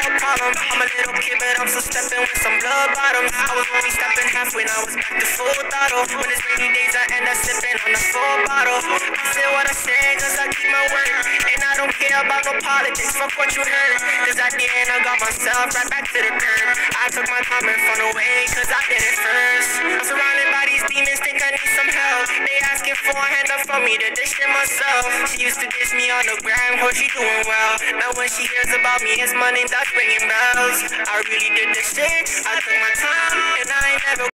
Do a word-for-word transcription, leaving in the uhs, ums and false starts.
problem. I'm a little kid, but I'm still stepping with some blood bottoms. I was only stepping half when I was back to full throttle. When it's rainy days, I end up sipping on the full bottle. I said what I said, cause I keep my word. And I don't care about no politics, fuck what you heard. Cause at the end, I got myself right back to the curb. I took my time and fun away, cause I did it first. I'm surrounded by these demons, think I need some help. They asking for a hand up for me to dish it myself. She used to diss me on the gram, hope she doing well. Now when she hears about me, it's money that's ringing bells. I really did this shit, I took my time, and I ain't never